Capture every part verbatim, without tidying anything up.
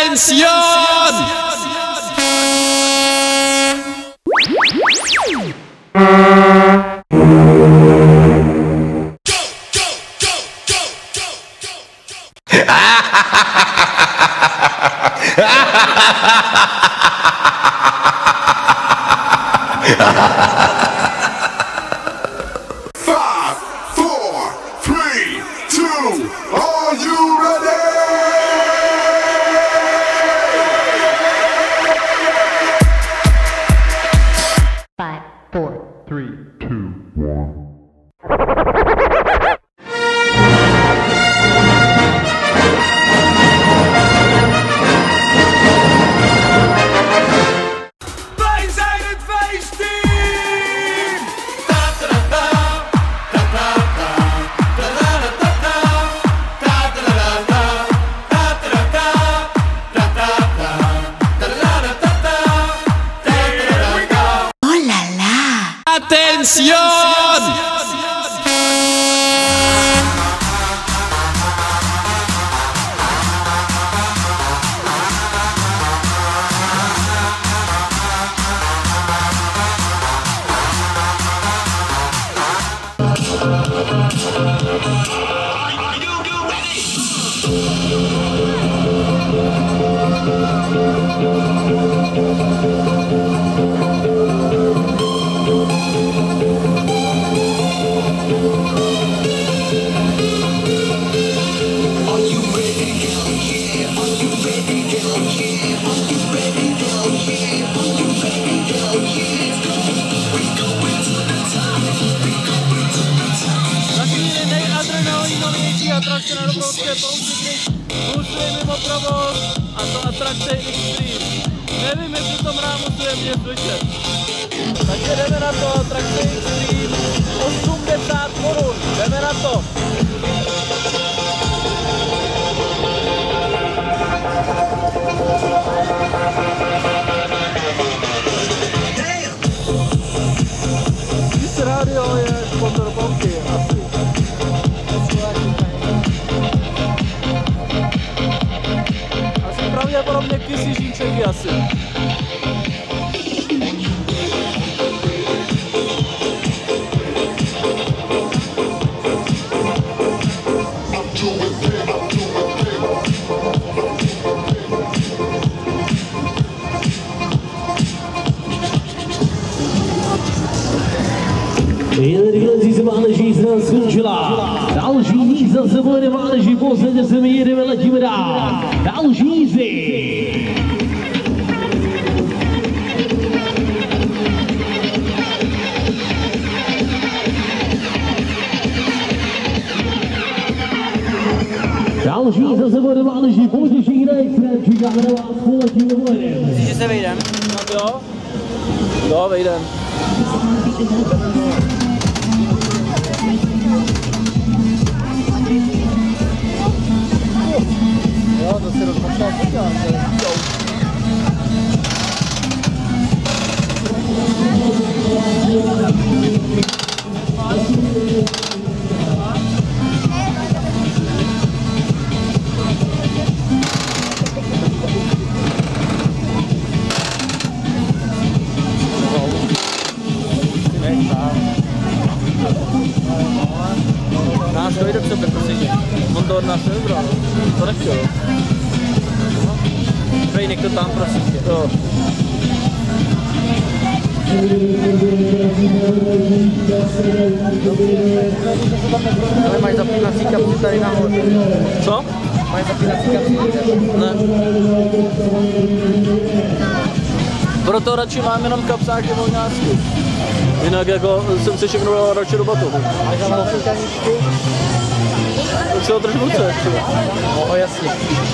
Atención! Five, four, three, two, are you ready? Five, four, Three, two, one. Wij zijn het feestteam! oh la la. Atención! Za chvíli nejadrenalinovější atrakce na dobrodské pouti, kdy pulsuje mimo provoz, a to atrakce Extreme. Nevím, jestli to mrámu je mě slyšet. Takže jdeme na to, atrakce Extreme, osmdesát korun, jdeme na to. This radio je sponzor pouti, asi. Asi pravděpodobně Kysy Žínčeky asi. Jen rychlezí se váleží se nám skončila. Další jízda se bude váleží, posledně se my jedeme, letíme dál. Další jízdy. Další jízda se bude váleží, potěší na extrém, čekáme na vás, poletíme vojenem. Myslíš, že se vejdem? No jo. Jo, vejdem. Jo, to si rozpočal počát. Nás dojde k sobě, prosím tě. On to od nás nevybral. To nechtěl. Prej, nech to tam, prosím tě. Jo. Ale mají zapínací kapsy tady nahoře. Co? Mají zapínací kapsy. Ne. Proto radši mám jenom kapsáky volňácky. Jinak jako jsem si všechno dal radši do batohu. Máš tam posluchaníčky? Tak si ho drž v ruce. No jasně.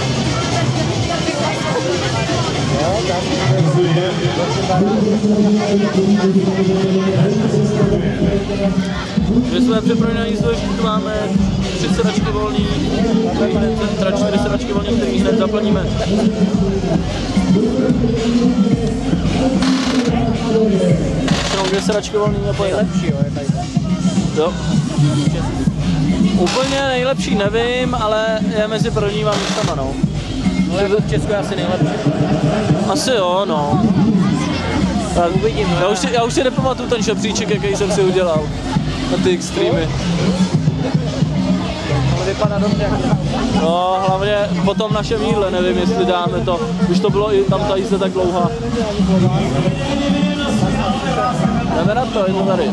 My jsme připraveni na jízdu, tu máme tři sedačky volný, teda čtyři sedačky volný, který hned zaplníme. Jenom dvě sedačky volný a pojedeme. Nejlepší, jo, je tady. Jo. Úplně nejlepší nevím, ale je mezi prvníma místama, no. No Ale jako v Česku je asi nejlepší. Asi jo, no. Tak, uvidím. Já už, si, já už si nepamatuju ten žebříček, jaký jsem si udělal na ty extreamy. Ale vypadá dobře. No, hlavně po tom našem jídle, nevím, jestli dáme to, když to bylo i tam ta jízda tak dlouhá. Jdeme na to, je to tady.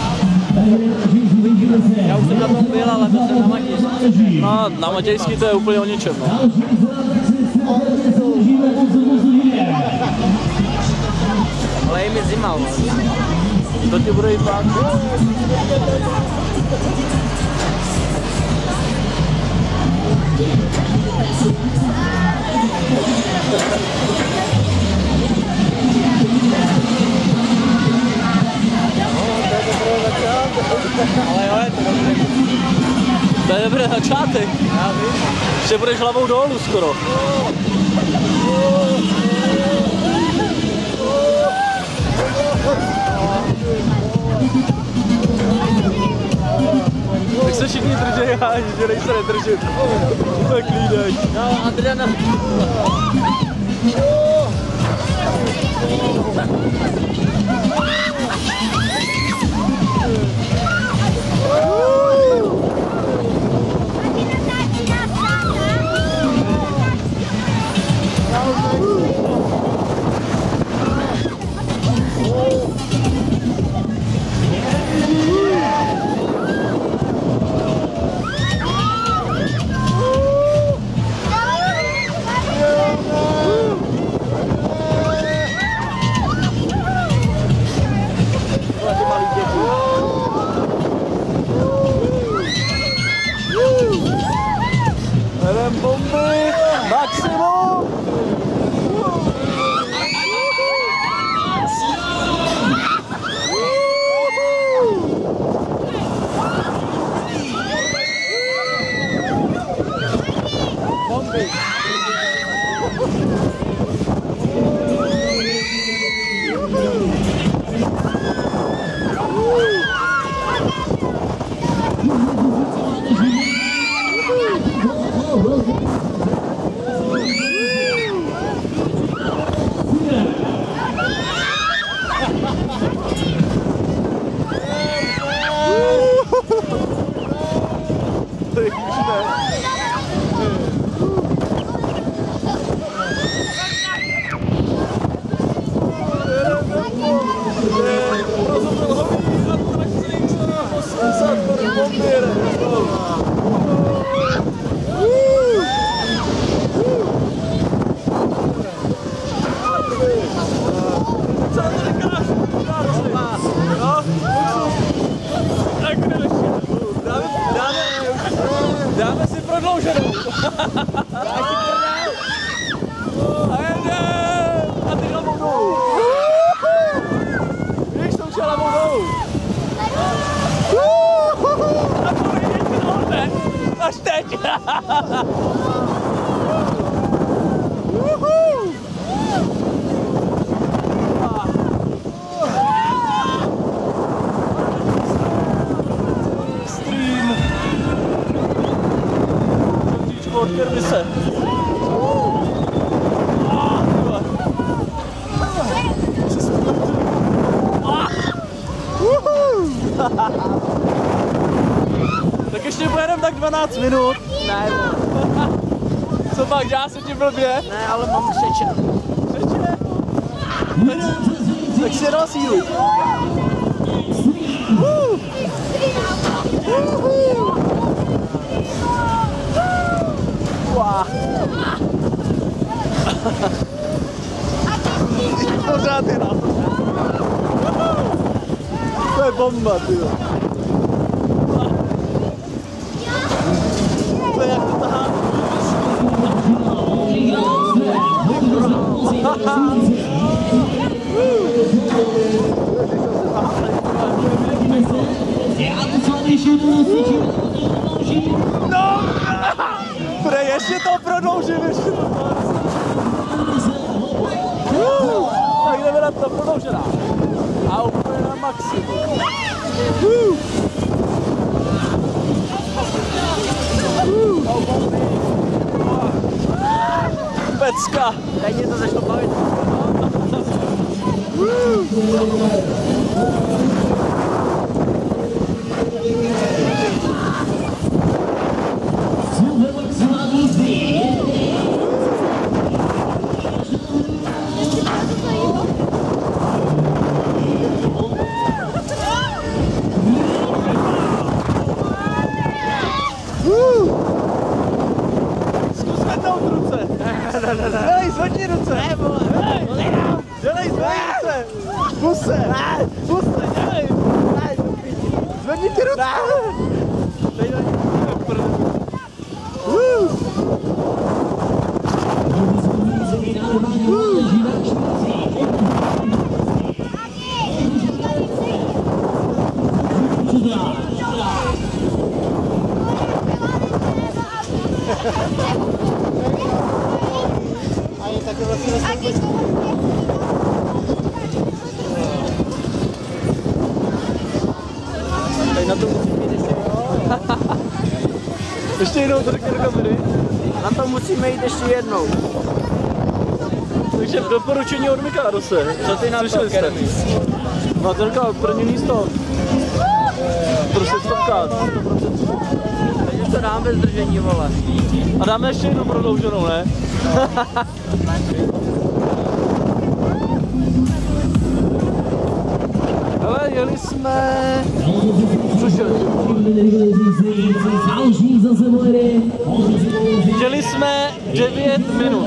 Já už jsem na tom byl, ale byl jsem na Matějský. No, na Matějský to je úplně o ničem, no. Ale je mi zima, To ti bude jít pát. ale jo, je to dobrý. To je dobrý začátek. Já vím. Ještě budeš hlavou dolů skoro. Tak se všichni drží, já že se nedržím. Tak lídej. No, Adriana. Jdem bomby, maximum! Bomby! Dáme si prodlouženou. A jedem. A ty hlavou dolů. Víš, to už je hlavou dolů. A to nejde ten horten. Až teď. Od kermise. Tak ještě pojedeme tak dvanáct minut. Ne, Co pak, dělá se ti blbě? ne, ale mám křeče. Křeče? Tak si jednou sílu. Pořád je nám. To je bomba, tyjo. To je jak to tahá. No! Pre, ještě to prodloužím, ještě to uh, tak jdeme na to, prodloužená. A úplně na maximum. Uh. Uh. Pecka! Teď mě to začalo bavit. Dělej, zvedni ruce! Ne, vole! Hej! Dělej, zvedni ruce! Pus se! Ne! Pus se, dělej! Ne, zvedni ty ruce! Dej na ní prd. Tady na to musím jít ještě ještě jednou to řekne do kamery. Na to musíme jít ještě jednou. Takže doporučení od Mikárose. Co ty na to, Keremy? No ten říkal, první místo. Prostě stovka. Takže to dáme bez zdržení, vole. A dáme ještě jednu prodlouženou, ne? Ale jeli jsme... Cože? Jeli jsme devět minut.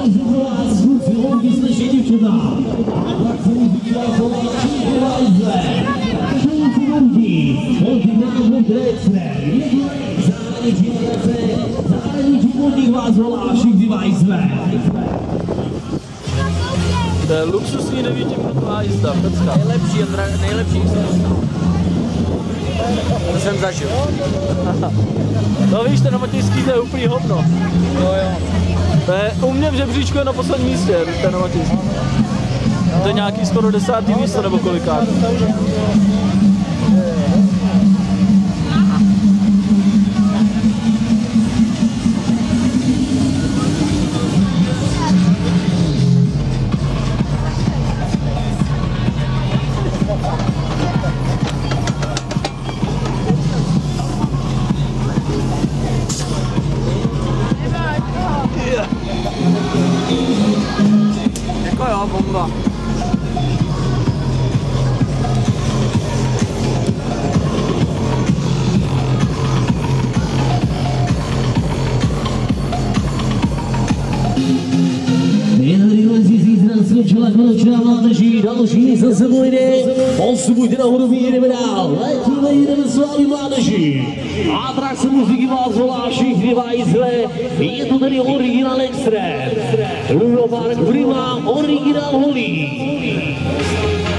To je luxusní devítiminutová jízda, pecka. Nejlepší, nejlepší jízda. To jsem zažil. No víš, ten Novotějský to je úplný hovno. No jo. To je, u mě v žebříčku je na posledním místě, ten Novotějský. To je nějaký skoro desátý místo nebo kolikát. Jako jo, bomba. Skončila konečná mládeží, další za sebou jde, posubujte nahoru, my jedeme dál, letíme, jedeme s vámi mládeží. Atrakce muziky vás volá všichni vajzle, je to tedy originál extrém. Luno Park Prima, originál holí.